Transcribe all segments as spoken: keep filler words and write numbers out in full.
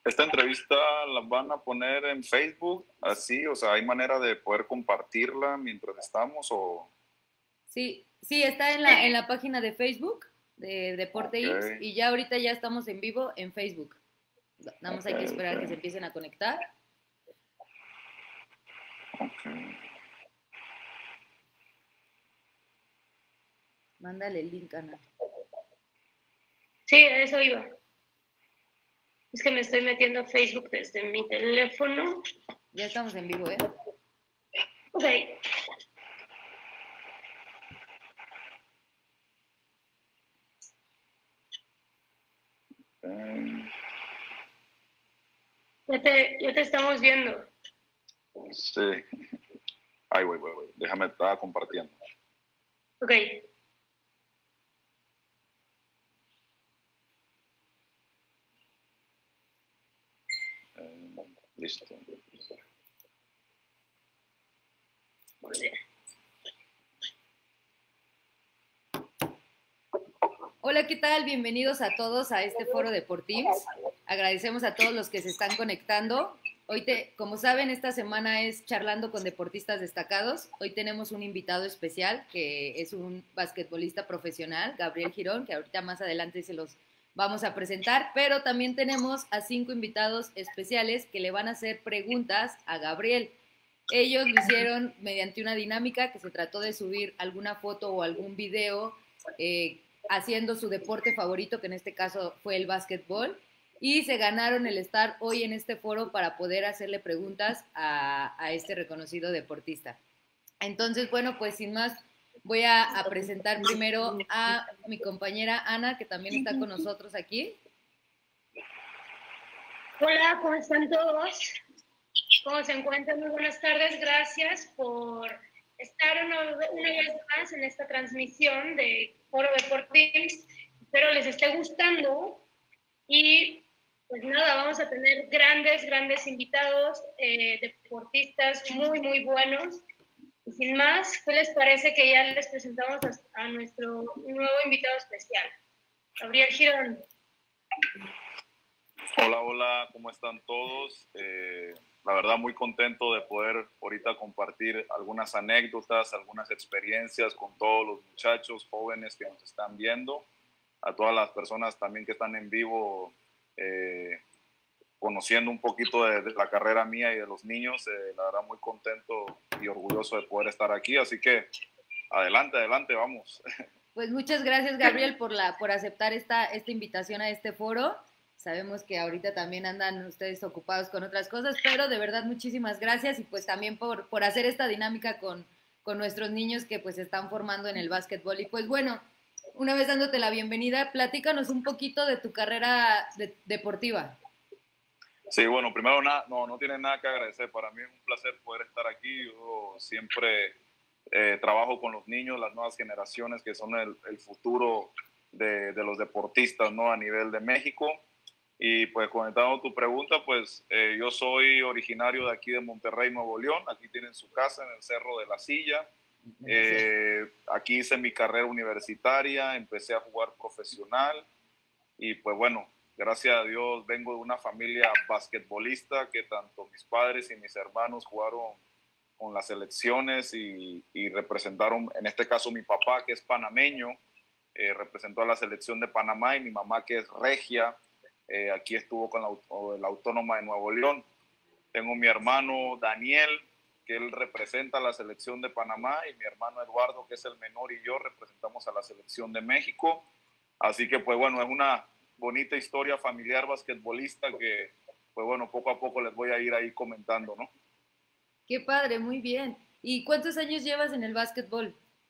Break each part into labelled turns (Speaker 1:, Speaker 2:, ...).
Speaker 1: esta entrevista la van a poner en Facebook, así, o sea, ¿hay manera de poder compartirla mientras estamos o...?
Speaker 2: Sí, sí, está en la, en la página de Facebook de Deporte
Speaker 1: Ok,
Speaker 2: I M S S y ya ahorita ya estamos en vivo en Facebook. Nada más
Speaker 1: ok,
Speaker 2: hay que
Speaker 1: ok,
Speaker 2: esperar a que se empiecen a conectar.
Speaker 1: ok.
Speaker 2: Mándale el link, Ana.
Speaker 3: Sí, a eso iba. Es que me estoy metiendo a Facebook desde mi teléfono.
Speaker 2: Ya estamos en vivo, ¿eh?
Speaker 3: Ok.
Speaker 1: okay.
Speaker 3: Ya te, ya te estamos viendo.
Speaker 1: Sí. Ay, güey, güey, güey. Déjame estar compartiendo.
Speaker 3: Ok.
Speaker 1: Eh, listo.
Speaker 3: Muy bien.
Speaker 2: Hola, ¿qué tal? Bienvenidos a todos a este foro de Deportims. Agradecemos a todos los que se están conectando. Hoy, te, como saben, esta semana es charlando con deportistas destacados. Hoy tenemos un invitado especial que es un basquetbolista profesional, Gabriel Girón, que ahorita más adelante se los vamos a presentar, pero también tenemos a cinco invitados especiales que le van a hacer preguntas a Gabriel. Ellos lo hicieron mediante una dinámica que se trató de subir alguna foto o algún video eh, haciendo su deporte favorito, que en este caso fue el básquetbol, y se ganaron el estar hoy en este foro para poder hacerle preguntas a, a este reconocido deportista. Entonces, bueno, pues sin más, voy a, a presentar primero a mi compañera Ana, que también está con nosotros aquí.
Speaker 3: Hola, ¿cómo están todos? ¿Cómo se encuentran? Muy buenas tardes. Gracias por estar una, una vez más en esta transmisión de Foro Deportims. Espero les esté gustando. Y pues nada, vamos a tener grandes, grandes invitados, eh, deportistas muy, muy buenos. Y sin más, ¿qué les parece que ya les presentamos a, a nuestro nuevo invitado especial? Gabriel Girón.
Speaker 1: Hola, hola, ¿cómo están todos? Eh, la verdad muy contento de poder ahorita compartir algunas anécdotas, algunas experiencias con todos los muchachos jóvenes que nos están viendo, a todas las personas también que están en vivo eh, conociendo un poquito de, de, la carrera mía y de los niños. Eh, la verdad muy contento y orgulloso de poder estar aquí, así que adelante, adelante, vamos.
Speaker 2: Pues muchas gracias, Gabriel, por, la, por aceptar esta, esta invitación a este foro. Sabemos que ahorita también andan ustedes ocupados con otras cosas, pero de verdad muchísimas gracias y pues también por, por hacer esta dinámica con, con nuestros niños que pues se están formando en el básquetbol. Y pues bueno, una vez dándote la bienvenida, platícanos un poquito de tu carrera de, deportiva.
Speaker 1: Sí, bueno, primero nada, no, no tienen nada que agradecer. Para mí es un placer poder estar aquí. Yo siempre eh, trabajo con los niños, las nuevas generaciones que son el, el futuro de, de los deportistas, ¿no? A nivel de México. Y pues comentando tu pregunta, pues eh, yo soy originario de aquí de Monterrey, Nuevo León. Aquí tienen su casa en el Cerro de la Silla. Eh, aquí hice mi carrera universitaria, empecé a jugar profesional y pues bueno, gracias a Dios vengo de una familia basquetbolista que tanto mis padres y mis hermanos jugaron con las selecciones y, y representaron, en este caso mi papá que es panameño, eh, representó a la selección de Panamá y mi mamá que es regia, eh, aquí estuvo con la, la Autónoma de Nuevo León. Tengo mi hermano Daniel, que él representa a la selección de Panamá, y mi hermano Eduardo, que es el menor, y yo representamos a la selección de México. Así que pues bueno, es una bonita historia familiar basquetbolista que pues bueno, poco a poco les voy a ir ahí comentando, ¿no?
Speaker 2: Qué padre, muy bien. ¿Y cuántos años llevas en el básquetbol?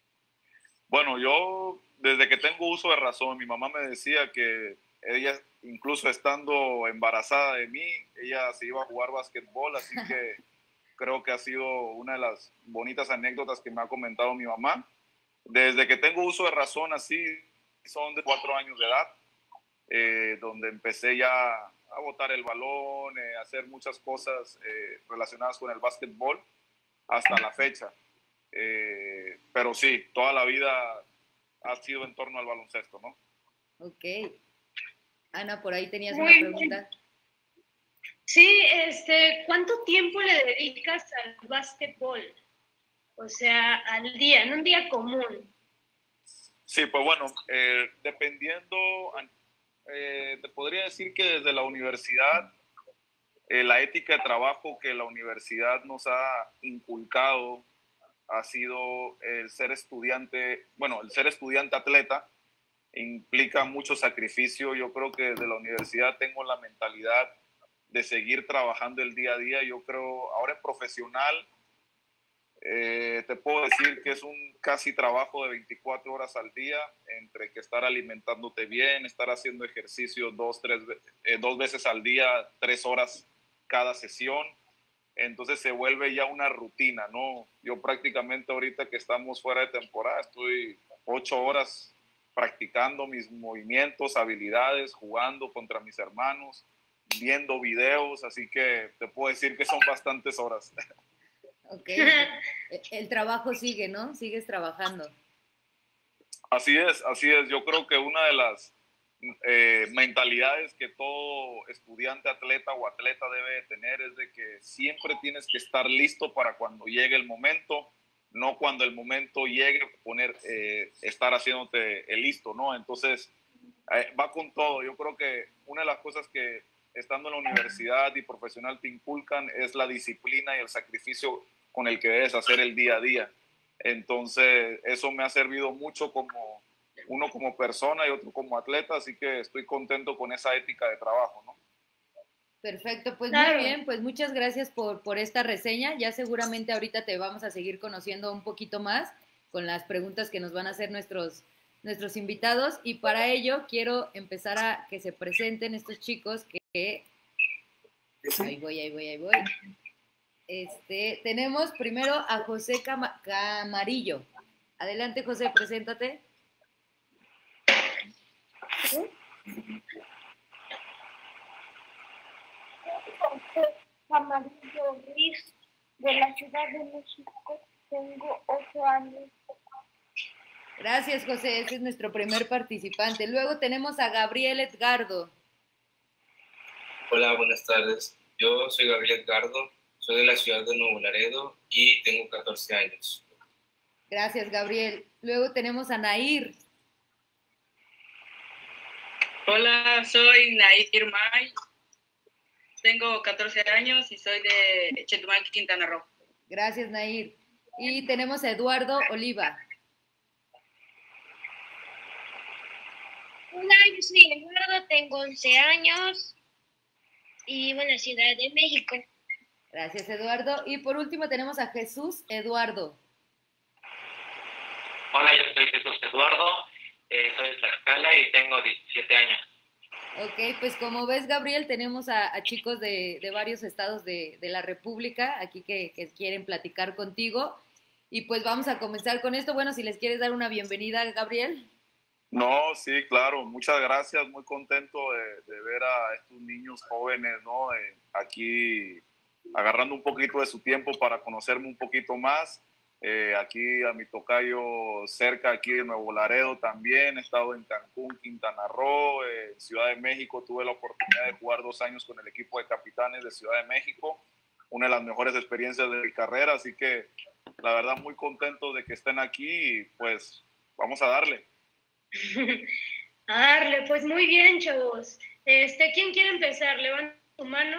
Speaker 1: Bueno, yo desde que tengo uso de razón, mi mamá me decía que ella, incluso estando embarazada de mí, ella se iba a jugar básquetbol, así que creo que ha sido una de las bonitas anécdotas que me ha comentado mi mamá. Desde que tengo uso de razón, así, son de cuatro años de edad, eh, donde empecé ya a botar el balón, eh, a hacer muchas cosas eh, relacionadas con el básquetbol hasta la fecha. Eh, pero sí, toda la vida ha sido en torno al baloncesto, ¿no?
Speaker 2: Ok. Ana, por ahí tenías una
Speaker 3: Muy
Speaker 2: pregunta.
Speaker 3: bien. Sí, este, ¿cuánto tiempo le dedicas al básquetbol? O sea, al día, en un día común.
Speaker 1: Sí, pues bueno, eh, dependiendo, eh, te podría decir que desde la universidad, eh, la ética de trabajo que la universidad nos ha inculcado ha sido el ser estudiante, bueno, el ser estudiante atleta implica mucho sacrificio. Yo creo que desde la universidad tengo la mentalidad de seguir trabajando el día a día. Yo creo, ahora en profesional, eh, te puedo decir que es un casi trabajo de veinticuatro horas al día, entre que estar alimentándote bien, estar haciendo ejercicio dos, tres, eh, dos veces al día, tres horas cada sesión. Entonces se vuelve ya una rutina, ¿no? Yo prácticamente ahorita que estamos fuera de temporada, estoy ocho horas practicando mis movimientos, habilidades, jugando contra mis hermanos, viendo videos, así que te puedo decir que son bastantes horas.
Speaker 2: Ok, el trabajo sigue, ¿no? Sigues trabajando.
Speaker 1: Así es, así es. Yo creo que una de las eh, mentalidades que todo estudiante atleta o atleta debe de tener es de que siempre tienes que estar listo para cuando llegue el momento, no cuando el momento llegue poner, eh, estar haciéndote el listo, ¿no? Entonces, eh, va con todo. Yo creo que una de las cosas que estando en la universidad y profesional te inculcan es la disciplina y el sacrificio con el que debes hacer el día a día. Entonces, eso me ha servido mucho como uno como persona y otro como atleta, así que estoy contento con esa ética de trabajo, ¿no?
Speaker 2: Perfecto, pues muy
Speaker 3: Claro.
Speaker 2: bien, pues muchas gracias por, por esta reseña. Ya seguramente ahorita te vamos a seguir conociendo un poquito más con las preguntas que nos van a hacer nuestros, nuestros invitados y para ello quiero empezar a que se presenten estos chicos que... que ahí voy, ahí voy, ahí voy. Este, tenemos primero a José Cam- Camarillo. Adelante, José, preséntate.
Speaker 3: José Camarillo Ruiz, de la Ciudad de México, tengo ocho años.
Speaker 2: Gracias, José. Ese es nuestro primer participante. Luego tenemos a Gabriel Edgardo.
Speaker 4: Hola, buenas tardes. Yo soy Gabriel Edgardo, soy de la ciudad de Nuevo Laredo y tengo catorce años.
Speaker 2: Gracias, Gabriel. Luego tenemos a Nair.
Speaker 5: Hola, soy Nair May, tengo catorce años y soy de Chetumal, Quintana Roo.
Speaker 2: Gracias, Nair. Y tenemos a Eduardo Oliva.
Speaker 6: Hola, yo soy Eduardo, tengo once años y vivo en la Ciudad de México.
Speaker 2: Gracias, Eduardo. Y por último tenemos a Jesús Eduardo.
Speaker 7: Hola, yo soy Jesús Eduardo, eh, soy de Tlaxcala y tengo diecisiete años.
Speaker 2: Ok, pues como ves, Gabriel, tenemos a, a chicos de, de varios estados de, de la República aquí que, que quieren platicar contigo. Y pues vamos a comenzar con esto. Bueno, si les quieres dar una bienvenida, Gabriel.
Speaker 1: No, sí, claro, muchas gracias, muy contento de, de ver a estos niños jóvenes, ¿no? Eh, aquí agarrando un poquito de su tiempo para conocerme un poquito más. Eh, aquí a mi tocayo cerca aquí de Nuevo Laredo también, he estado en Cancún, Quintana Roo, eh, Ciudad de México, tuve la oportunidad de jugar dos años con el equipo de capitanes de Ciudad de México, una de las mejores experiencias de mi carrera, así que la verdad muy contento de que estén aquí y pues vamos a darle.
Speaker 3: A darle, pues muy bien, chavos. Este, ¿quién quiere empezar? Levanta tu mano.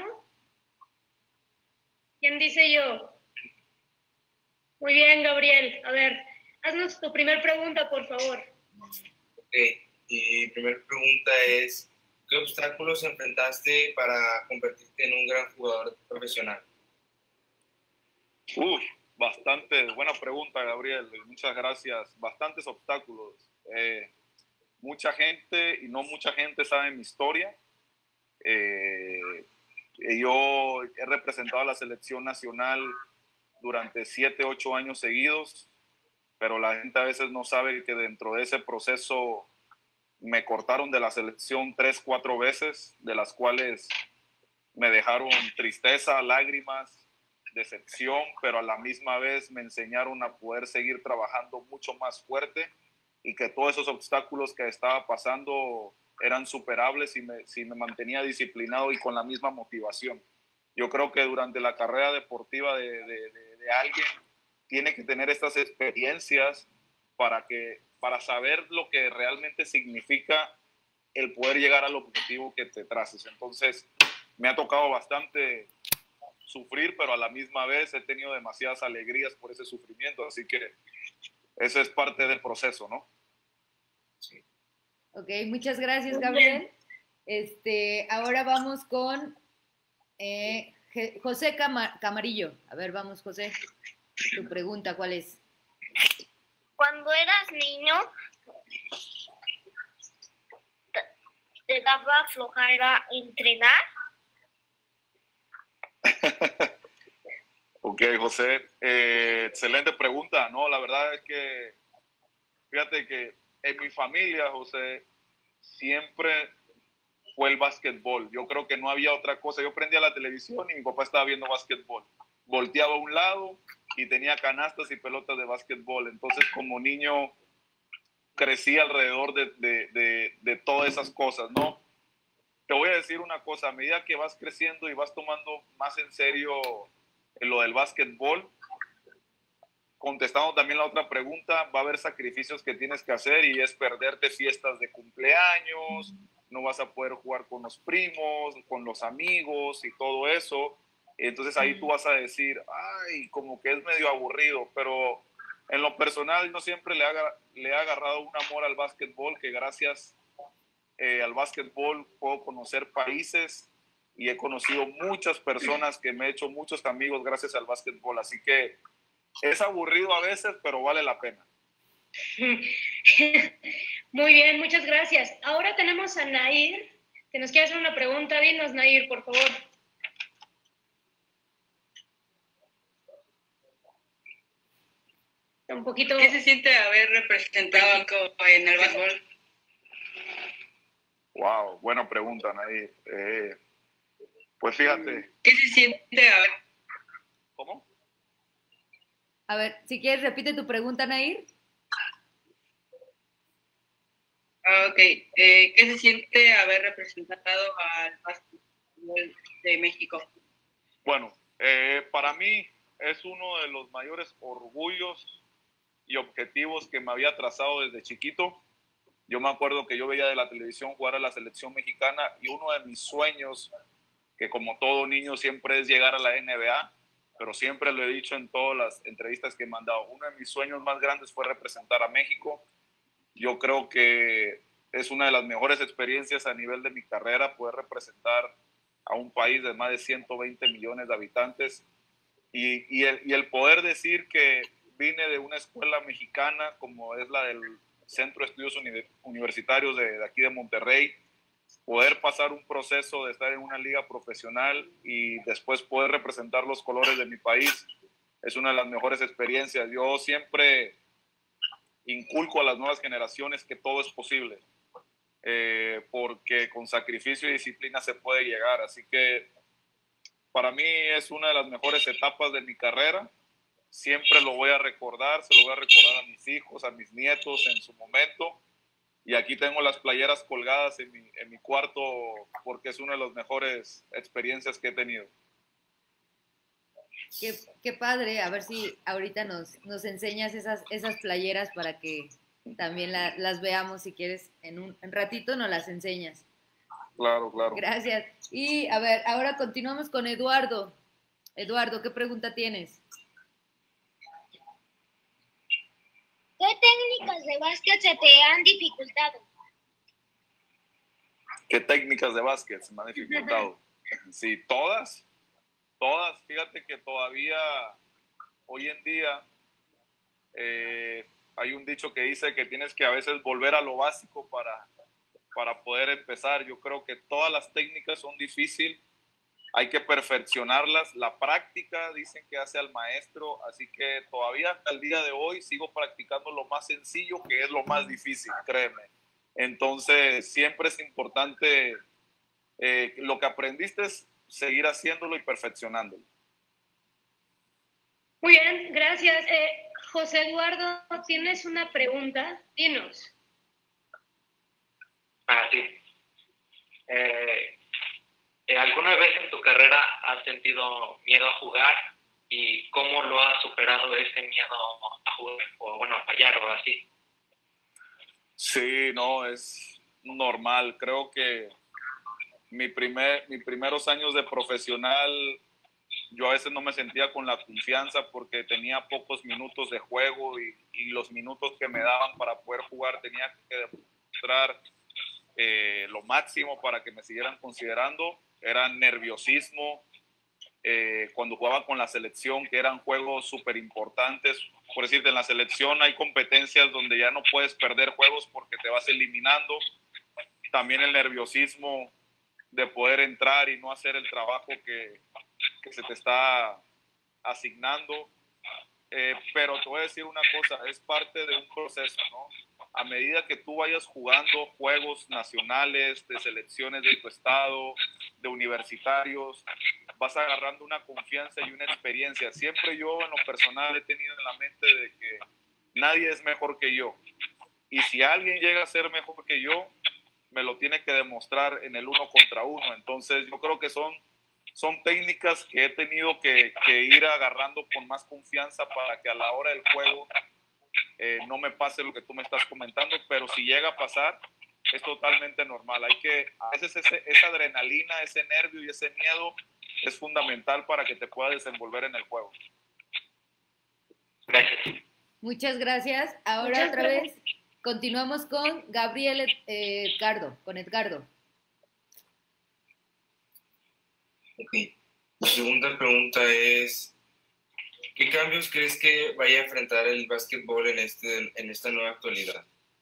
Speaker 3: ¿Quién dice yo? Muy bien, Gabriel. A ver, haznos tu primer pregunta, por favor.
Speaker 4: Ok, mi primera pregunta es, ¿qué obstáculos enfrentaste para convertirte en un gran jugador profesional?
Speaker 1: Uf, bastante buena pregunta, Gabriel. Muchas gracias. Bastantes obstáculos. Eh, mucha gente y no mucha gente sabe mi historia. Eh, yo he representado a la selección nacional durante siete, ocho años seguidos, pero la gente a veces no sabe que dentro de ese proceso me cortaron de la selección tres, cuatro veces, de las cuales me dejaron tristeza, lágrimas, decepción, pero a la misma vez me enseñaron a poder seguir trabajando mucho más fuerte y que todos esos obstáculos que estaba pasando eran superables si me, si me mantenía disciplinado y con la misma motivación. Yo creo que durante la carrera deportiva de, de, de, de alguien tiene que tener estas experiencias para, que, para saber lo que realmente significa el poder llegar al objetivo que te traces. Entonces, me ha tocado bastante sufrir, pero a la misma vez he tenido demasiadas alegrías por ese sufrimiento, así que eso es parte del proceso, ¿no?
Speaker 2: Sí. Ok, muchas gracias, Gabriel. Este, ahora vamos con eh, José Cam- Camarillo. A ver, vamos, José. Tu pregunta, ¿cuál es?
Speaker 6: Cuando eras niño, ¿te daba flojera entrenar?
Speaker 1: Ok, José. Eh, excelente pregunta. No, la verdad es que, fíjate que en mi familia, José, siempre fue el básquetbol. Yo creo que no había otra cosa. Yo prendía la televisión y mi papá estaba viendo básquetbol. Volteaba a un lado y tenía canastas y pelotas de básquetbol. Entonces, como niño, crecí alrededor de, de, de, de todas esas cosas, ¿no? Te voy a decir una cosa. A medida que vas creciendo y vas tomando más en serio lo del básquetbol, contestando también la otra pregunta, va a haber sacrificios que tienes que hacer y es perderte fiestas de cumpleaños, no vas a poder jugar con los primos, con los amigos y todo eso. Entonces ahí tú vas a decir, ay, como que es medio aburrido, pero en lo personal yo siempre le, haga, le he agarrado un amor al básquetbol, que gracias eh, al básquetbol puedo conocer países y he conocido muchas personas que me he hecho muchos amigos gracias al básquetbol, así que es aburrido a veces, pero vale la pena.
Speaker 3: Muy bien, muchas gracias. Ahora tenemos a Nair, que nos quiere hacer una pregunta. Dinos, Nair, por favor. Un poquito...
Speaker 5: ¿Qué se siente haber representado en el básquetbol?
Speaker 1: Wow, buena pregunta, Nair. Eh, pues fíjate.
Speaker 5: ¿Qué se siente haber...
Speaker 1: ¿Cómo?
Speaker 2: A ver, si quieres, repite tu pregunta, Nair.
Speaker 5: Ah, ok. Eh, ¿Qué se siente haber representado al básquetbol de México?
Speaker 1: Bueno, eh, para mí es uno de los mayores orgullos y objetivos que me había trazado desde chiquito. Yo me acuerdo que yo veía de la televisión jugar a la selección mexicana y uno de mis sueños, que como todo niño siempre es llegar a la N B A, pero siempre lo he dicho en todas las entrevistas que me han dado, uno de mis sueños más grandes fue representar a México. Yo creo que es una de las mejores experiencias a nivel de mi carrera poder representar a un país de más de ciento veinte millones de habitantes y, y, el, y el poder decir que vine de una escuela mexicana como es la del Centro de Estudios Universitarios de, de aquí de Monterrey, poder pasar un proceso de estar en una liga profesional y después poder representar los colores de mi país es una de las mejores experiencias. Yo siempre inculco a las nuevas generaciones que todo es posible, eh, porque con sacrificio y disciplina se puede llegar. Así que para mí es una de las mejores etapas de mi carrera. Siempre lo voy a recordar, se lo voy a recordar a mis hijos, a mis nietos en su momento. Y aquí tengo las playeras colgadas en mi, en mi cuarto porque es una de las mejores experiencias que he tenido.
Speaker 2: Qué, qué padre, a ver si ahorita nos, nos enseñas esas, esas playeras para que también la, las veamos, si quieres, en un en ratito nos las enseñas.
Speaker 1: Claro, claro.
Speaker 2: Gracias. Y a ver, ahora continuamos con Eduardo. Eduardo, ¿qué pregunta tienes?
Speaker 6: ¿Qué técnicas de básquet se te han dificultado?
Speaker 1: ¿Qué técnicas de básquet se me han dificultado? Sí, todas, todas. Fíjate que todavía hoy en día eh, hay un dicho que dice que tienes que a veces volver a lo básico para, para poder empezar. Yo creo que todas las técnicas son difíciles, hay que perfeccionarlas. La práctica dicen que hace al maestro, así que todavía hasta el día de hoy sigo practicando lo más sencillo, que es lo más difícil, créeme. Entonces siempre es importante eh, lo que aprendiste es seguir haciéndolo y perfeccionándolo.
Speaker 3: Muy bien, gracias. Eh, José Eduardo, ¿tienes una pregunta? Dinos.
Speaker 7: Ah, sí. Eh, Eh, ¿Alguna vez en tu carrera has sentido miedo a jugar y cómo lo has superado ese miedo a jugar o bueno, a fallar o así?
Speaker 1: Sí, no, es normal. Creo que mi primer, mis primeros años de profesional, yo a veces no me sentía con la confianza porque tenía pocos minutos de juego y, y los minutos que me daban para poder jugar tenía que demostrar eh, lo máximo para que me siguieran considerando. Era nerviosismo. Eh, cuando jugaba con la selección, que eran juegos súper importantes. Por decirte, en la selección hay competencias donde ya no puedes perder juegos porque te vas eliminando. También el nerviosismo de poder entrar y no hacer el trabajo que, que se te está asignando. Eh, pero te voy a decir una cosa, es parte de un proceso, ¿no? A medida que tú vayas jugando juegos nacionales, de selecciones de tu estado, de universitarios, vas agarrando una confianza y una experiencia. Siempre yo en lo personal he tenido en la mente de que nadie es mejor que yo. Y si alguien llega a ser mejor que yo, me lo tiene que demostrar en el uno contra uno. Entonces yo creo que son, son técnicas que he tenido que, que ir agarrando con más confianza para que a la hora del juego eh, no me pase lo que tú me estás comentando, pero si llega a pasar, es totalmente normal. Hay que, a veces ese, esa adrenalina, ese nervio y ese miedo es fundamental para que te puedas desenvolver en el juego.
Speaker 7: Gracias.
Speaker 2: Muchas gracias. Ahora
Speaker 3: Muchas
Speaker 2: otra
Speaker 3: gracias.
Speaker 2: vez continuamos con Gabriel eh, Edgardo, con Edgardo.
Speaker 4: Ok. La segunda pregunta es, ¿qué cambios crees que vaya a enfrentar el básquetbol en, este, en esta nueva actualidad?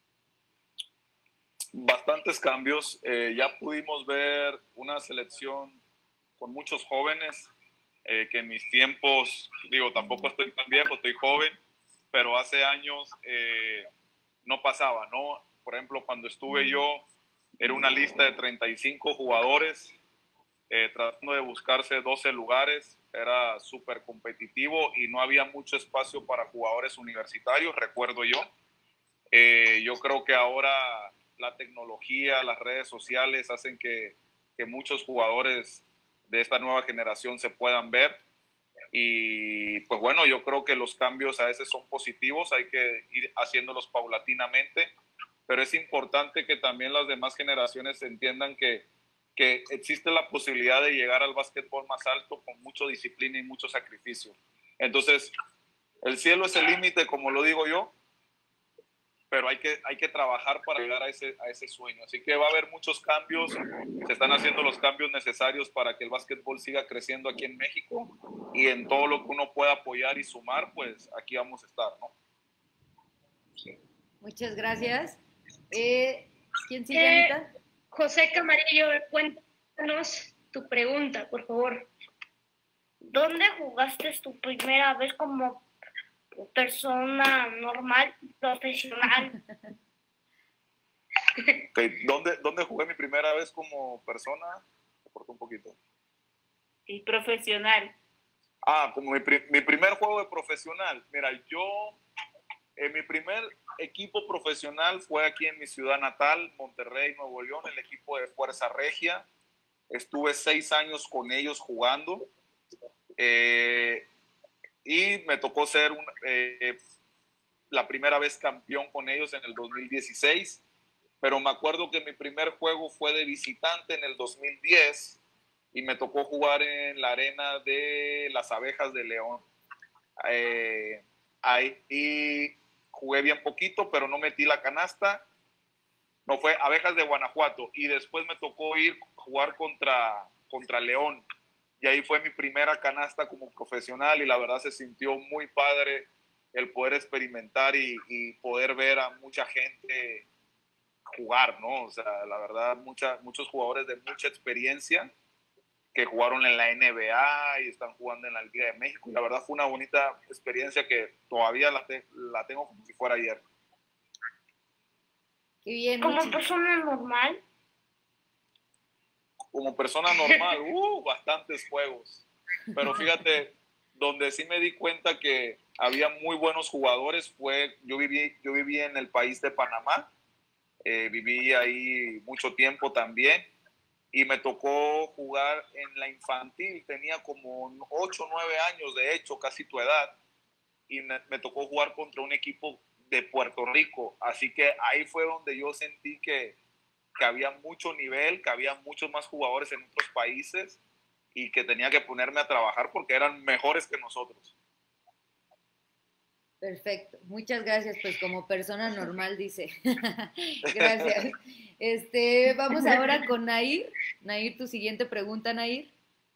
Speaker 1: Bastantes cambios. Eh, ya pudimos ver una selección con muchos jóvenes, eh, que en mis tiempos, digo, tampoco estoy tan viejo, estoy joven, pero hace años eh, no pasaba, ¿no? Por ejemplo, cuando estuve yo, era una lista de treinta y cinco jugadores, eh, tratando de buscarse doce lugares, era súper competitivo y no había mucho espacio para jugadores universitarios, recuerdo yo. Eh, yo creo que ahora la tecnología, las redes sociales hacen que, que muchos jugadores de esta nueva generación se puedan ver. Y pues bueno, yo creo que los cambios a veces son positivos, hay que ir haciéndolos paulatinamente, pero es importante que también las demás generaciones entiendan que, que existe la posibilidad de llegar al básquetbol más alto con mucha disciplina y mucho sacrificio. Entonces, el cielo es el límite, como lo digo yo, pero hay que, hay que trabajar para llegar a ese, a ese sueño. Así que va a haber muchos cambios, se están haciendo los cambios necesarios para que el básquetbol siga creciendo aquí en México y en todo lo que uno pueda apoyar y sumar, pues aquí vamos a estar, ¿no?
Speaker 2: Sí. Muchas gracias. Eh, ¿Quién sigue,
Speaker 3: Eh,
Speaker 2: Anita?
Speaker 3: José Camarillo, cuéntanos tu pregunta, por favor.
Speaker 6: ¿Dónde jugaste tu primera vez como persona normal, profesional?
Speaker 1: Okay. ¿Dónde, ¿Dónde jugué mi primera vez como persona? Me cortó un poquito.
Speaker 5: Y profesional.
Speaker 1: Ah, como mi, mi primer juego de profesional. Mira, yo, eh, mi primer equipo profesional fue aquí en mi ciudad natal, Monterrey, Nuevo León, el equipo de Fuerza Regia. Estuve seis años con ellos jugando. Eh, y me tocó ser un, eh, la primera vez campeón con ellos en el dos mil dieciséis, pero me acuerdo que mi primer juego fue de visitante en el dos mil diez y me tocó jugar en la arena de las Abejas de León. Eh, ahí jugué bien poquito, pero no metí la canasta. No, fue Abejas de Guanajuato, y después me tocó ir a jugar contra, contra León. Y ahí fue mi primera canasta como profesional y la verdad se sintió muy padre el poder experimentar y, y poder ver a mucha gente jugar, ¿no? O sea, la verdad, mucha, muchos jugadores de mucha experiencia que jugaron en la N B A y están jugando en la Liga de México. Y la verdad fue una bonita experiencia que todavía la, te, la tengo como si fuera ayer.
Speaker 2: Qué bien.
Speaker 6: ¿Como
Speaker 2: muchas...
Speaker 6: persona normal?
Speaker 1: Como persona normal, uh, bastantes juegos. Pero fíjate, donde sí me di cuenta que había muy buenos jugadores fue, yo viví, yo viví en el país de Panamá, eh, viví ahí mucho tiempo también, y me tocó jugar en la infantil, tenía como ocho o nueve años, de hecho, casi tu edad, y me, me tocó jugar contra un equipo de Puerto Rico, así que ahí fue donde yo sentí que, que había mucho nivel, que había muchos más jugadores en otros países y que tenía que ponerme a trabajar porque eran mejores que nosotros.
Speaker 2: Perfecto, muchas gracias, pues como persona normal dice. Gracias. Este, vamos ahora con Nair. Nair, tu siguiente pregunta, Nair.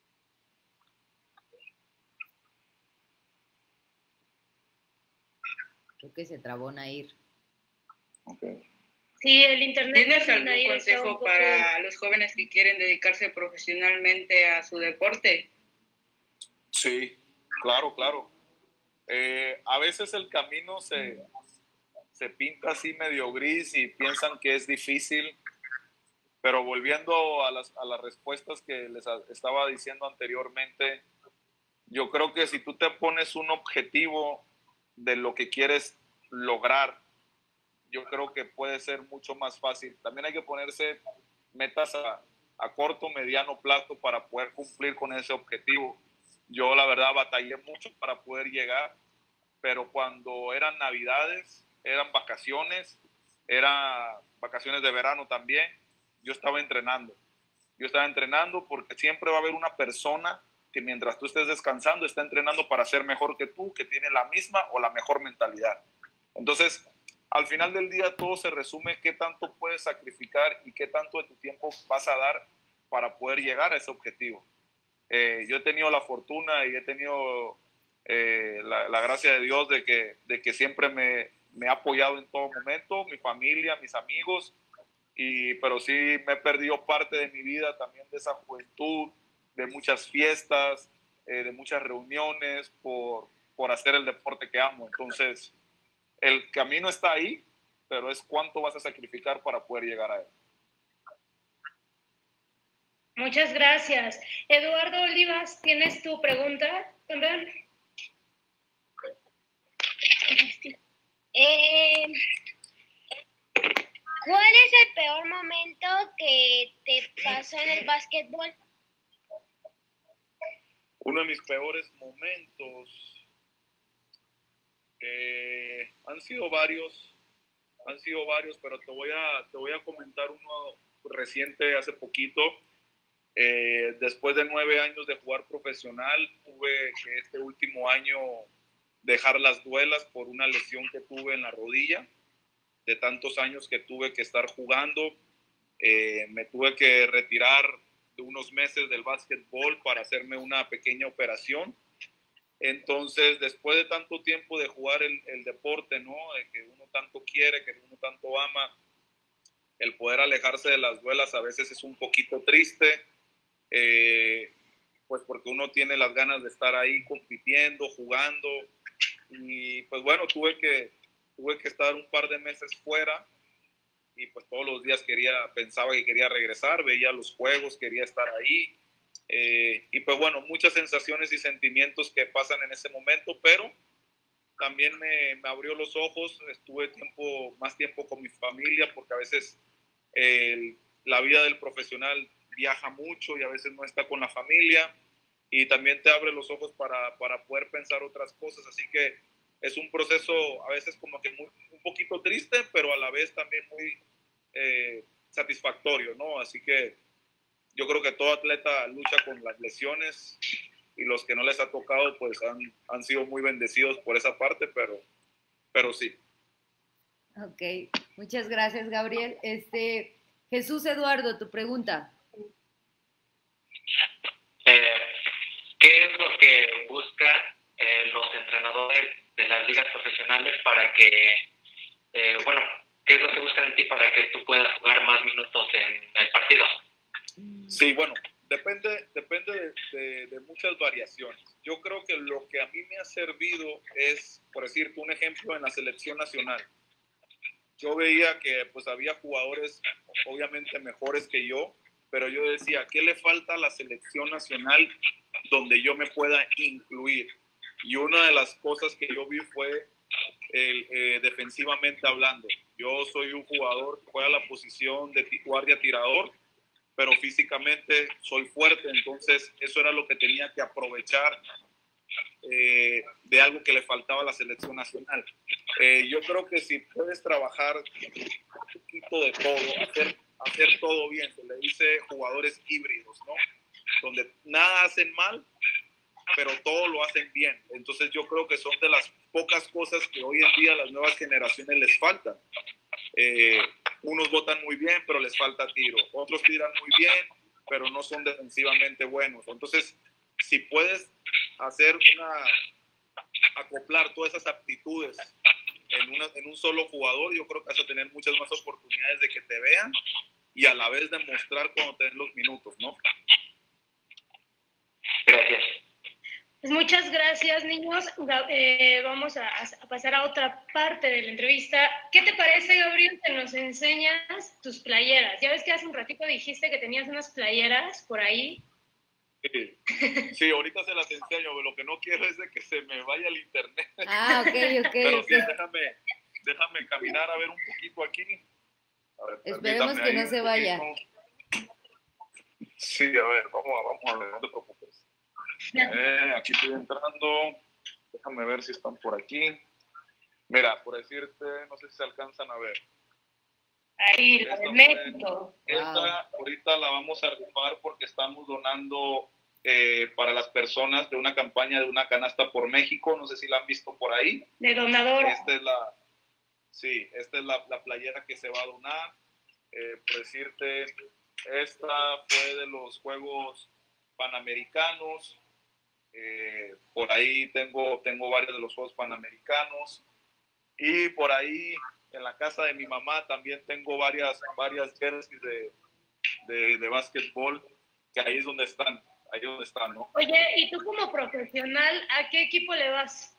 Speaker 2: Creo que se trabó Nair.
Speaker 1: Okay.
Speaker 3: Sí, el internet.
Speaker 5: ¿Tienes algún
Speaker 3: Nair,
Speaker 5: consejo
Speaker 3: poco...
Speaker 5: para los jóvenes que quieren dedicarse profesionalmente a su deporte?
Speaker 1: Sí, claro, claro. Eh, a veces el camino se, se pinta así medio gris y piensan que es difícil, pero volviendo a las, a las respuestas que les estaba diciendo anteriormente, yo creo que si tú te pones un objetivo de lo que quieres lograr, yo creo que puede ser mucho más fácil. También hay que ponerse metas a, a corto, mediano plazo para poder cumplir con ese objetivo. Yo la verdad batallé mucho para poder llegar, pero cuando eran navidades, eran vacaciones, eran vacaciones de verano también, yo estaba entrenando. Yo estaba entrenando porque siempre va a haber una persona que mientras tú estés descansando está entrenando para ser mejor que tú, que tiene la misma o la mejor mentalidad. Entonces, al final del día todo se resume qué tanto puedes sacrificar y qué tanto de tu tiempo vas a dar para poder llegar a ese objetivo. Eh, yo he tenido la fortuna y he tenido eh, la, la gracia de Dios de que, de que siempre me, me ha apoyado en todo momento, mi familia, mis amigos, y, pero sí me he perdido parte de mi vida también de esa juventud, de muchas fiestas, eh, de muchas reuniones por, por hacer el deporte que amo. Entonces, el camino está ahí, pero es cuánto vas a sacrificar para poder llegar a él.
Speaker 3: Muchas gracias. Eduardo Olivas, ¿tienes tu pregunta? ¿Perdón?
Speaker 6: Eh, ¿Cuál es el peor momento que te pasó en el básquetbol?
Speaker 1: Uno de mis peores momentos eh, han sido varios, han sido varios, pero te voy a, te voy a comentar uno reciente, hace poquito. Eh, después de nueve años de jugar profesional, tuve que este último año dejar las duelas por una lesión que tuve en la rodilla, de tantos años que tuve que estar jugando. Eh, me tuve que retirar de unos meses del básquetbol para hacerme una pequeña operación. Entonces, después de tanto tiempo de jugar el, el deporte, ¿no? De que uno tanto quiere, que uno tanto ama, el poder alejarse de las duelas a veces es un poquito triste, eh, pues porque uno tiene las ganas de estar ahí compitiendo, jugando, y pues bueno, tuve que, tuve que estar un par de meses fuera, y pues todos los días quería, pensaba que quería regresar, veía los juegos, quería estar ahí, eh, y pues bueno, muchas sensaciones y sentimientos que pasan en ese momento, pero también me, me abrió los ojos, estuve tiempo, más tiempo con mi familia, porque a veces eh, la vida del profesional viaja mucho y a veces no está con la familia, y también te abre los ojos para, para poder pensar otras cosas, así que es un proceso a veces como que muy, un poquito triste, pero a la vez también muy eh, satisfactorio, ¿no? Así que yo creo que todo atleta lucha con las lesiones, y los que no les ha tocado pues han, han sido muy bendecidos por esa parte, pero, pero sí.
Speaker 2: Ok, muchas gracias, Gabriel. Este, Jesús Eduardo, tu pregunta.
Speaker 7: Eh, ¿Qué es lo que buscan eh, los entrenadores de las ligas profesionales para que, eh, bueno, qué es lo que buscan en ti para que tú puedas jugar más minutos en el partido?
Speaker 1: Sí, bueno, depende, depende de, de, de muchas variaciones. Yo creo que lo que a mí me ha servido es, por decirte un ejemplo, en la selección nacional. Yo veía que pues había jugadores obviamente mejores que yo, pero yo decía, ¿qué le falta a la selección nacional donde yo me pueda incluir? Y una de las cosas que yo vi fue el, eh, defensivamente hablando. Yo soy un jugador que juega la posición de guardia tirador, pero físicamente soy fuerte, entonces eso era lo que tenía que aprovechar eh, de algo que le faltaba a la selección nacional. Eh, yo creo que si puedes trabajar un poquito de todo, hacer, hacer todo bien, se le dice jugadores híbridos, ¿no? Donde nada hacen mal, pero todo lo hacen bien. Entonces yo creo que son de las pocas cosas que hoy en día a las nuevas generaciones les faltan. Eh, unos botan muy bien, pero les falta tiro. Otros tiran muy bien, pero no son defensivamente buenos. Entonces, si puedes hacer una, acoplar todas esas aptitudes en, una, en un solo jugador, yo creo que vas a tener muchas más oportunidades de que te vean y a la vez demostrar cuando te den los minutos, ¿no?
Speaker 7: Gracias.
Speaker 3: Pues muchas gracias, niños. Eh, vamos a, a pasar a otra parte de la entrevista. ¿Qué te parece, Gabriel, que nos enseñas tus playeras? Ya ves que hace un ratito dijiste que tenías unas playeras por ahí.
Speaker 1: Sí, sí, ahorita se las enseño. Lo que no quiero es de que se me vaya el internet.
Speaker 2: Ah, ok, ok.
Speaker 1: Pero sí,
Speaker 2: okay.
Speaker 1: déjame, déjame caminar a ver un poquito aquí. A ver,
Speaker 2: esperemos que no se vaya.
Speaker 1: Sí, a ver, vamos a, vamos a ver, no te preocupes. Eh, aquí estoy entrando. Déjame ver si están por aquí. Mira, por decirte, no sé si se alcanzan a ver.
Speaker 3: Ahí, la de México.
Speaker 1: Esta
Speaker 2: Wow.
Speaker 1: ahorita la vamos a rifar porque estamos donando eh, para las personas de una campaña de una canasta por México. No sé si la han visto por ahí.
Speaker 3: De donadora.
Speaker 1: Esta es la, sí, esta es la, la playera que se va a donar. Eh, por decirte, esta fue de los Juegos Panamericanos. Eh, por ahí tengo, tengo varios de los Juegos Panamericanos. Y por ahí en la casa de mi mamá también tengo varias, varias jerseys de, de, de básquetbol, que ahí es donde están, ahí es donde están, ¿no?
Speaker 3: Oye, ¿y tú como profesional, a qué equipo le vas?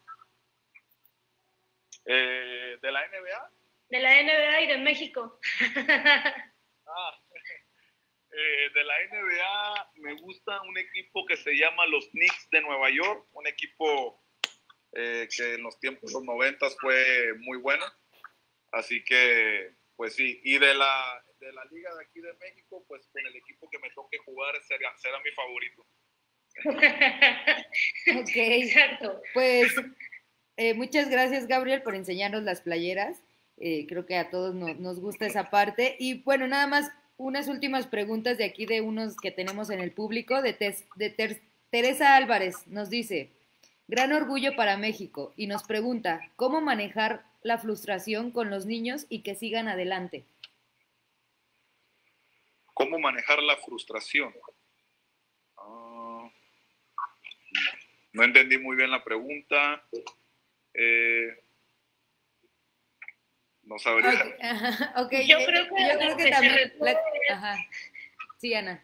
Speaker 1: Eh, ¿De la N B A?
Speaker 3: De la N B A y de México.
Speaker 1: Ah, eh, de la N B A me gusta un equipo que se llama los Knicks de Nueva York, un equipo eh, que en los tiempos de los noventas fue muy bueno. Así que, pues sí, y de la, de la liga de aquí de México, pues con el equipo que me toque jugar será, será mi favorito.
Speaker 2: Ok,
Speaker 3: Exacto.
Speaker 2: pues eh, muchas gracias, Gabriel, por enseñarnos las playeras. Eh, creo que a todos no, nos gusta esa parte. Y bueno, nada más unas últimas preguntas de aquí de unos que tenemos en el público. De, Tes, de Ter, Teresa Álvarez nos dice, gran orgullo para México, y nos pregunta, ¿cómo manejar la frustración con los niños y que sigan adelante?
Speaker 1: ¿Cómo manejar la frustración? Uh, no entendí muy bien la pregunta. Eh, no sabría.
Speaker 2: Okay, ajá, okay.
Speaker 3: Yo creo que,
Speaker 2: yo creo que, que también... La, ajá. Sí, Ana.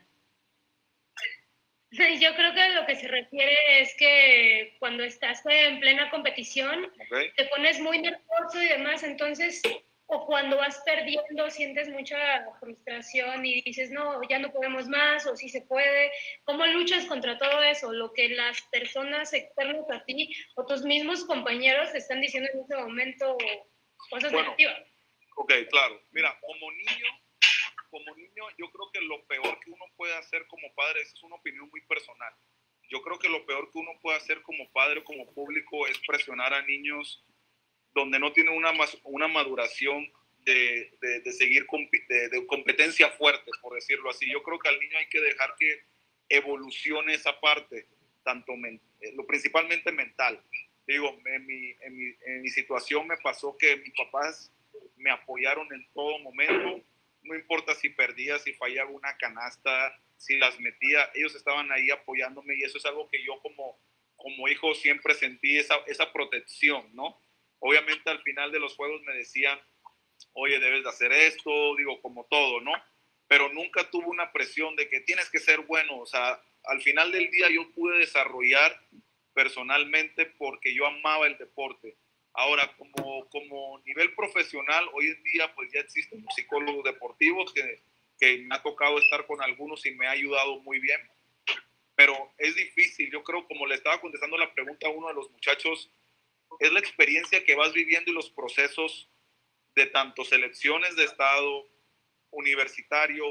Speaker 3: Yo creo que lo que se refiere es que cuando estás en plena competición, okay, te pones muy nervioso y demás, entonces, o cuando vas perdiendo sientes mucha frustración y dices, no, ya no podemos más, o sí se puede. ¿Cómo luchas contra todo eso? Lo que las personas externas a ti o tus mismos compañeros te están diciendo en ese momento, cosas bueno, negativas.
Speaker 1: Ok, claro. Mira, como niño, como niño, yo creo que lo peor que uno puede hacer como padre, esa es una opinión muy personal, yo creo que lo peor que uno puede hacer como padre, como público, es presionar a niños donde no tienen una, una maduración de, de, de seguir de, de competencia fuerte, por decirlo así. Yo creo que al niño hay que dejar que evolucione esa parte, tanto lo principalmente mental. Digo, en mi, en, mi, en mi situación me pasó que mis papás me apoyaron en todo momento. No importa si perdía, si fallaba una canasta, si las metía, ellos estaban ahí apoyándome y eso es algo que yo como, como hijo siempre sentí, esa, esa protección, ¿no? Obviamente al final de los juegos me decían, oye, debes de hacer esto, digo, como todo, ¿no? Pero nunca tuve una presión de que tienes que ser bueno, o sea, al final del día yo pude desarrollar personalmente porque yo amaba el deporte. Ahora, como, como nivel profesional, hoy en día pues ya existen psicólogos deportivos que, que me ha tocado estar con algunos y me ha ayudado muy bien, pero es difícil. Yo creo, como le estaba contestando la pregunta a uno de los muchachos, es la experiencia que vas viviendo y los procesos de tanto selecciones de estado, universitario,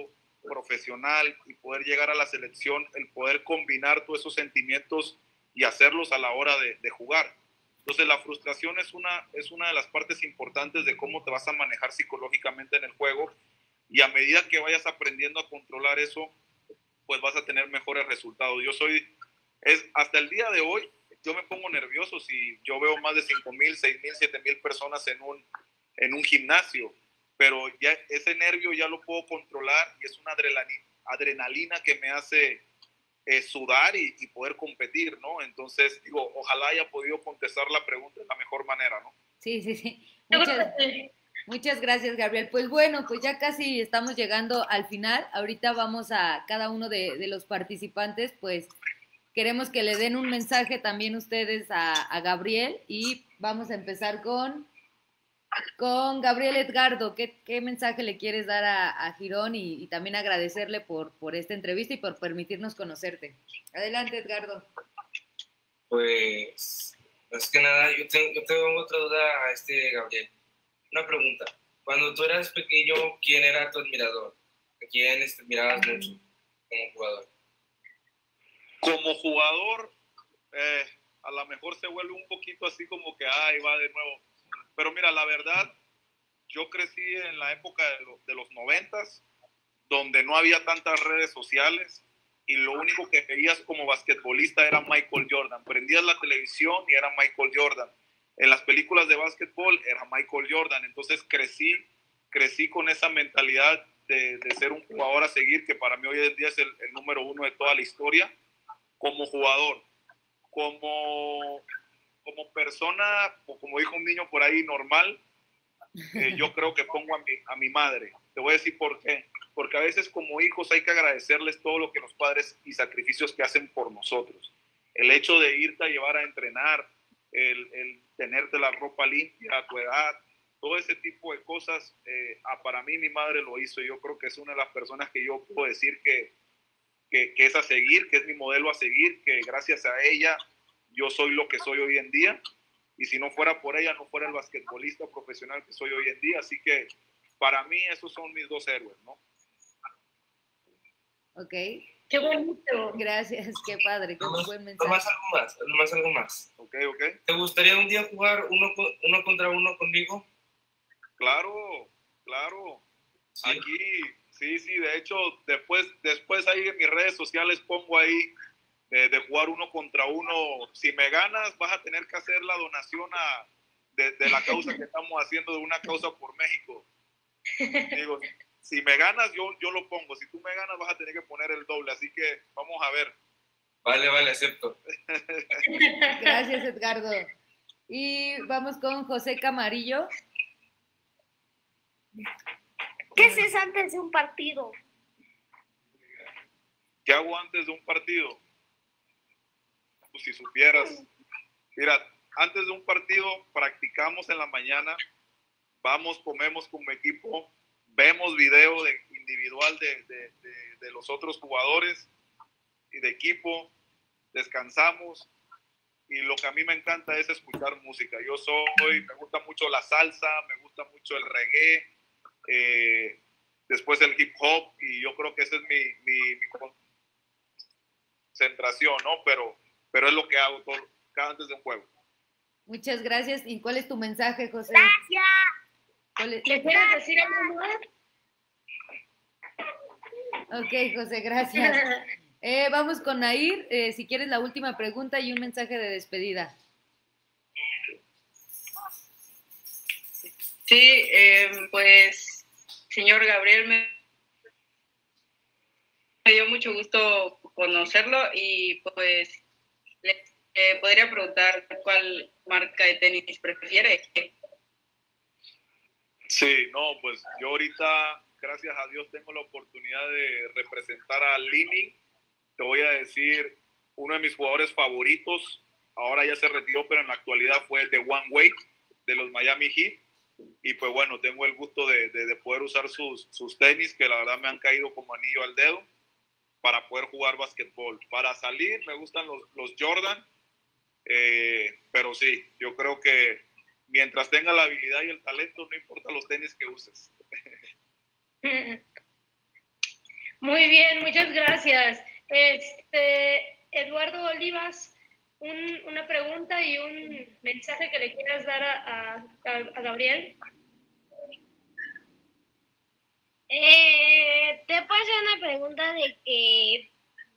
Speaker 1: profesional y poder llegar a la selección, el poder combinar todos esos sentimientos y hacerlos a la hora de, de jugar. Entonces la frustración es una, es una de las partes importantes de cómo te vas a manejar psicológicamente en el juego, y a medida que vayas aprendiendo a controlar eso, pues vas a tener mejores resultados. Yo soy, es, hasta el día de hoy, yo me pongo nervioso si yo veo más de cinco mil, seis mil, siete mil personas en un, en un gimnasio, pero ya ese nervio ya lo puedo controlar y es una adrenalina, adrenalina que me hace eh, sudar y, y poder competir, ¿no? Entonces, digo, ojalá haya podido contestar la pregunta de la mejor manera, ¿no?
Speaker 2: Sí, sí, sí. Muchas, muchas gracias, Gabriel. Pues bueno, pues ya casi estamos llegando al final. Ahorita vamos a cada uno de, de los participantes, pues queremos que le den un mensaje también ustedes a, a Gabriel, y vamos a empezar con, con Gabriel Edgardo. ¿Qué, qué mensaje le quieres dar a, a Girón, y, y también agradecerle por, por esta entrevista y por permitirnos conocerte? Adelante, Edgardo.
Speaker 4: Pues, más que nada, yo tengo, yo tengo otra duda a este Gabriel. Una pregunta. Cuando tú eras pequeño, ¿quién era tu admirador? ¿A quién este, admirabas mucho como jugador?
Speaker 1: Como jugador, eh, a lo mejor se vuelve un poquito así como que, ay, va de nuevo. Pero mira, la verdad, yo crecí en la época de, lo, de los noventas, donde no había tantas redes sociales, y lo único que veías como basquetbolista era Michael Jordan. Prendías la televisión y era Michael Jordan. En las películas de básquetbol era Michael Jordan. Entonces crecí, crecí con esa mentalidad de, de ser un jugador a seguir, que para mí hoy en día es el, el número uno de toda la historia. Como jugador, como, como persona, o como dijo un niño por ahí, normal, eh, yo creo que pongo a mi, a mi madre. Te voy a decir por qué. Porque a veces como hijos hay que agradecerles todo lo que los padres y sacrificios que hacen por nosotros. El hecho de irte a llevar a entrenar, el, el tenerte la ropa limpia a tu edad, todo ese tipo de cosas, eh, para mí mi madre lo hizo. Yo creo que es una de las personas que yo puedo decir que Que, que es a seguir, que es mi modelo a seguir, que gracias a ella yo soy lo que soy hoy en día, y si no fuera por ella no fuera el basquetbolista profesional que soy hoy en día. Así que para mí esos son mis dos héroes, ¿no?
Speaker 2: Ok.
Speaker 3: Qué bonito.
Speaker 2: Gracias, qué padre, qué
Speaker 4: Nomás,
Speaker 2: buen mensaje.
Speaker 4: nomás algo más, nomás algo más.
Speaker 1: Ok, ok.
Speaker 4: ¿Te gustaría un día jugar uno, uno contra uno conmigo?
Speaker 1: Claro, claro.
Speaker 4: ¿Sí?
Speaker 1: Aquí, sí, sí, de hecho, después, después ahí en mis redes sociales pongo ahí de, de jugar uno contra uno. Si me ganas, vas a tener que hacer la donación a, de, de la causa que estamos haciendo, de una causa por México. Digo, si me ganas, yo, yo lo pongo. Si tú me ganas, vas a tener que poner el doble. Así que vamos a ver.
Speaker 4: Vale, vale, acepto.
Speaker 2: Gracias, Edgardo. Y vamos con José Camarillo.
Speaker 6: ¿Qué haces antes de un partido?
Speaker 1: ¿Qué hago antes de un partido? Pues si supieras. Mira, antes de un partido practicamos en la mañana, vamos, comemos como equipo, vemos video de, individual de, de, de, de los otros jugadores y de equipo, descansamos, y lo que a mí me encanta es escuchar música. Yo soy, me gusta mucho la salsa, me gusta mucho el reggae, eh, después el hip hop, y yo creo que esa es mi, mi, mi concentración, ¿no? Pero, pero es lo que hago todo, cada antes de un juego.
Speaker 2: Muchas gracias. ¿Y cuál es tu mensaje, José?
Speaker 6: Gracias.
Speaker 2: ¿Cuál es?
Speaker 3: ¿Le quieres decir algo más?
Speaker 2: Ok, José, gracias. Eh, vamos con Nair. Eh, si quieres la última pregunta y un mensaje de despedida.
Speaker 5: Sí, eh, pues, señor Gabriel, me, me dio mucho gusto conocerlo, y pues le eh, podría preguntar cuál marca de tenis prefiere.
Speaker 1: Sí, no, pues yo ahorita, gracias a Dios, tengo la oportunidad de representar a Li-Ning. Te voy a decir, uno de mis jugadores favoritos, ahora ya se retiró, pero en la actualidad fue de One Wade, de los Miami Heat. Y pues bueno, tengo el gusto de, de, de poder usar sus, sus tenis, que la verdad me han caído como anillo al dedo, para poder jugar basquetbol. Para salir me gustan los, los Jordan, eh, pero sí, yo creo que mientras tenga la habilidad y el talento, no importa los tenis que uses.
Speaker 3: Muy bien, muchas gracias. Este, Eduardo Olivas, un, una pregunta y un mensaje que le quieras dar a, a, a Gabriel.
Speaker 6: Eh, te puedo hacer una pregunta de que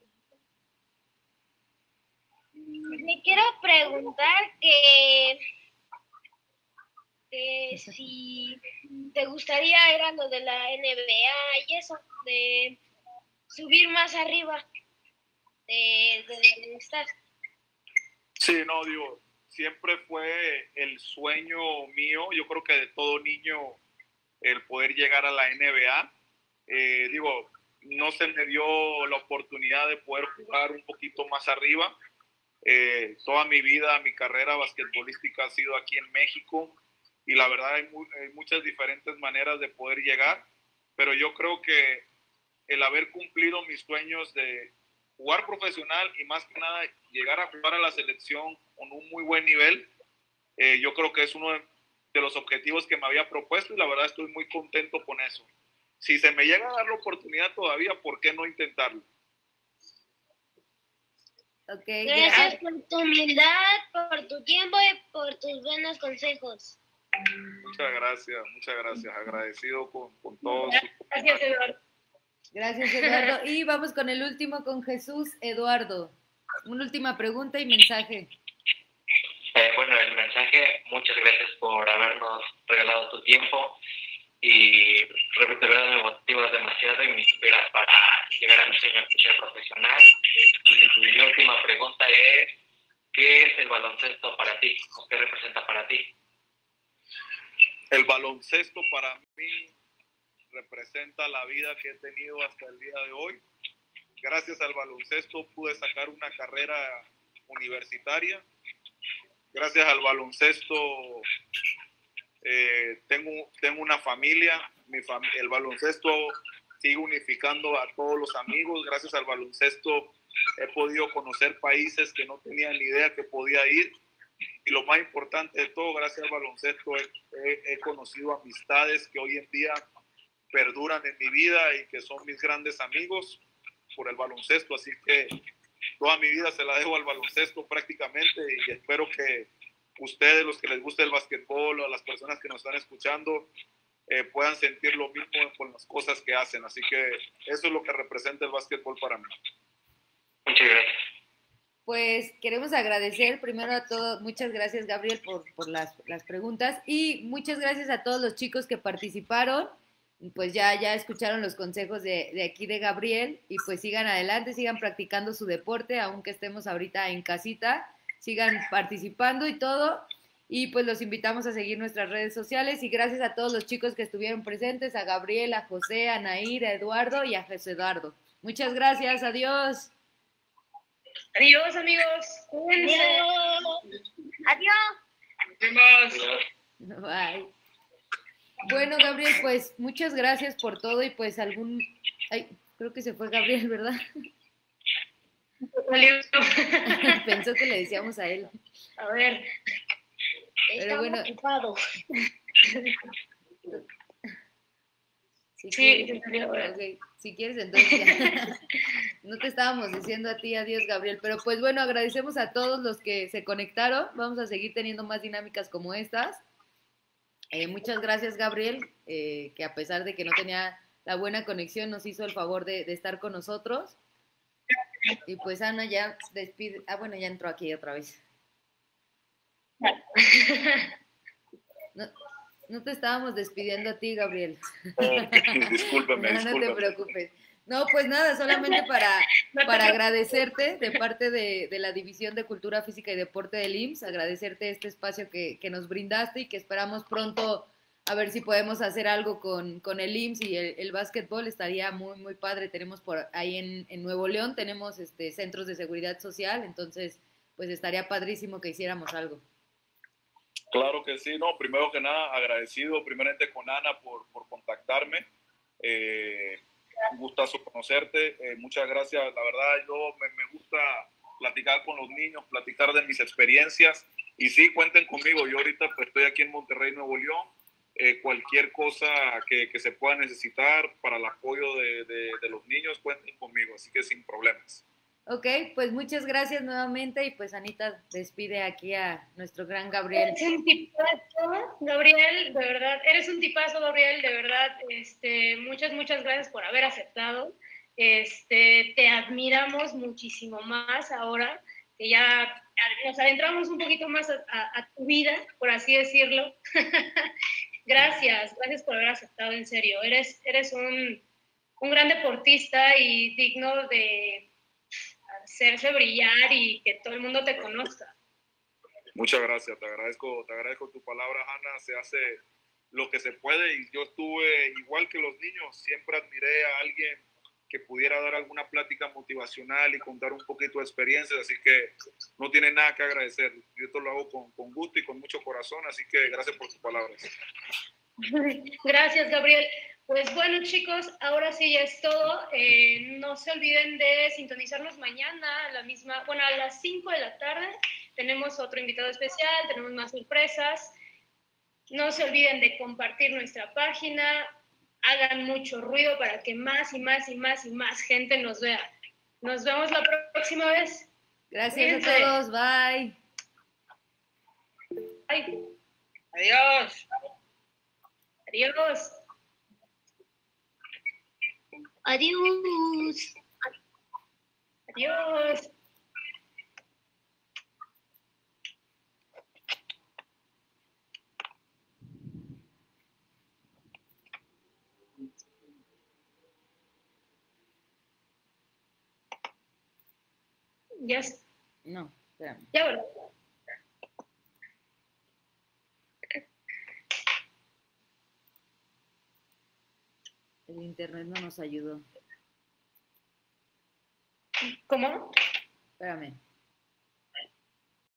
Speaker 6: le quiero preguntar que, que si te gustaría ir a lo de la N B A y eso, de subir más arriba de, de donde estás.
Speaker 1: Sí, no, digo, siempre fue el sueño mío, yo creo que de todo niño, el poder llegar a la N B A. Eh, digo, no se me dio la oportunidad de poder jugar un poquito más arriba. Eh, toda mi vida, mi carrera basquetbolística ha sido aquí en México y la verdad hay, mu hay muchas diferentes maneras de poder llegar, pero yo creo que el haber cumplido mis sueños de jugar profesional y más que nada llegar a jugar a la selección con un muy buen nivel, eh, yo creo que es uno de, de los objetivos que me había propuesto y la verdad estoy muy contento con eso. Si se me llega a dar la oportunidad todavía, ¿por qué no intentarlo?
Speaker 2: Okay,
Speaker 6: gracias por tu humildad, por tu tiempo y por tus buenos consejos.
Speaker 1: Muchas gracias, muchas gracias. Agradecido con, con todos.
Speaker 3: Gracias, Eduardo.
Speaker 2: Gracias, Eduardo. Y vamos con el último, con Jesús Eduardo. Una última pregunta y mensaje.
Speaker 7: Eh, bueno, el mensaje, muchas gracias por habernos regalado tu tiempo y de verdad me motivas demasiado y me inspiras para llegar a mi sueño de ser profesional. Y mi última pregunta es, ¿qué es el baloncesto para ti? ¿O qué representa para ti?
Speaker 1: El baloncesto para mí representa la vida que he tenido hasta el día de hoy. Gracias al baloncesto pude sacar una carrera universitaria. Gracias al baloncesto eh, tengo, tengo una familia. Mi fam el baloncesto sigue unificando a todos los amigos. Gracias al baloncesto he podido conocer países que no tenía ni idea que podía ir. Y lo más importante de todo, gracias al baloncesto he, he, he conocido amistades que hoy en día perduran en mi vida y que son mis grandes amigos por el baloncesto. Así que toda mi vida se la dejo al baloncesto prácticamente y espero que ustedes, los que les gusta el básquetbol, o las personas que nos están escuchando, eh, puedan sentir lo mismo con las cosas que hacen. Así que eso es lo que representa el básquetbol para mí.
Speaker 7: Muchas gracias.
Speaker 2: Pues queremos agradecer primero a todos, muchas gracias Gabriel por, por las, las preguntas y muchas gracias a todos los chicos que participaron. Pues ya, ya escucharon los consejos de, de aquí de Gabriel y pues sigan adelante, sigan practicando su deporte, aunque estemos ahorita en casita, sigan participando y todo. Y pues los invitamos a seguir nuestras redes sociales y gracias a todos los chicos que estuvieron presentes, a Gabriel, a José, a Nair, a Eduardo y a Jesús Eduardo. Muchas gracias, adiós.
Speaker 3: Adiós, amigos. Cuídense.
Speaker 6: Adiós.
Speaker 4: Adiós.
Speaker 2: Bye. Bueno, Gabriel, pues muchas gracias por todo y pues algún... Ay, creo que se fue Gabriel, ¿verdad? Pensó que le decíamos a él.
Speaker 3: A ver.
Speaker 2: Pero
Speaker 6: Está
Speaker 2: bueno.
Speaker 6: ocupado.
Speaker 2: Si
Speaker 3: Sí,
Speaker 2: quieres,
Speaker 3: sí,
Speaker 2: okay, si quieres entonces ya. No te estábamos diciendo a ti adiós, Gabriel, pero pues bueno, agradecemos a todos los que se conectaron, vamos a seguir teniendo más dinámicas como estas. Eh, muchas gracias, Gabriel, eh, que a pesar de que no tenía la buena conexión, nos hizo el favor de, de estar con nosotros. Y pues Ana ya despide, ah bueno, ya entró aquí otra vez. No, no te estábamos despidiendo a ti, Gabriel.
Speaker 1: Okay, discúlpeme,
Speaker 2: No,
Speaker 1: discúlpeme.
Speaker 2: no te preocupes. No, pues nada, solamente para, para agradecerte de parte de, de la División de Cultura Física y Deporte del I M S S, agradecerte este espacio que, que nos brindaste y que esperamos pronto a ver si podemos hacer algo con, con el I M S S y el, el básquetbol, estaría muy, muy padre. Tenemos por ahí en, en Nuevo León, tenemos este, centros de seguridad social, entonces pues estaría padrísimo que hiciéramos algo.
Speaker 1: Claro que sí, no, primero que nada agradecido primeramente con Ana por, por contactarme, eh, un gustazo conocerte, eh, muchas gracias, la verdad yo me, me gusta platicar con los niños, platicar de mis experiencias y sí, cuenten conmigo, yo ahorita pues estoy aquí en Monterrey, Nuevo León, eh, cualquier cosa que, que se pueda necesitar para el apoyo de, de, de los niños, cuenten conmigo, así que sin problemas.
Speaker 2: Ok, pues muchas gracias nuevamente y pues Anita despide aquí a nuestro gran Gabriel.
Speaker 3: Eres un tipazo, Gabriel, de verdad, eres un tipazo, Gabriel, de verdad, este, muchas, muchas gracias por haber aceptado. Este, te admiramos muchísimo más ahora que ya nos adentramos un poquito más a, a, a tu vida, por así decirlo. Gracias, gracias por haber aceptado, en serio. Eres, eres un, un gran deportista y digno de hacerse brillar y que todo el mundo te conozca.
Speaker 1: Muchas gracias, te agradezco, te agradezco tu palabra, Hanna. Se hace lo que se puede y yo estuve igual que los niños, siempre admiré a alguien que pudiera dar alguna plática motivacional y contar un poquito de experiencias, así que no tiene nada que agradecer. Yo esto lo hago con, con gusto y con mucho corazón, así que gracias por tus palabras.
Speaker 3: Gracias, Gabriel. Pues bueno, chicos, ahora sí ya es todo. Eh, no se olviden de sintonizarnos mañana a la misma, bueno, a las cinco de la tarde. Tenemos otro invitado especial, tenemos más sorpresas. No se olviden de compartir nuestra página. Hagan mucho ruido para que más y más y más y más gente nos vea. Nos vemos la próxima vez.
Speaker 2: Gracias
Speaker 3: Cuídense.
Speaker 2: a todos, bye.
Speaker 3: Bye.
Speaker 5: Adiós.
Speaker 3: Adiós.
Speaker 6: Adiós.
Speaker 3: Adiós. Ya,
Speaker 2: No, espérame.
Speaker 3: ya, ¿verdad?
Speaker 2: El internet no nos ayudó.
Speaker 3: ¿Cómo?
Speaker 2: Espérame.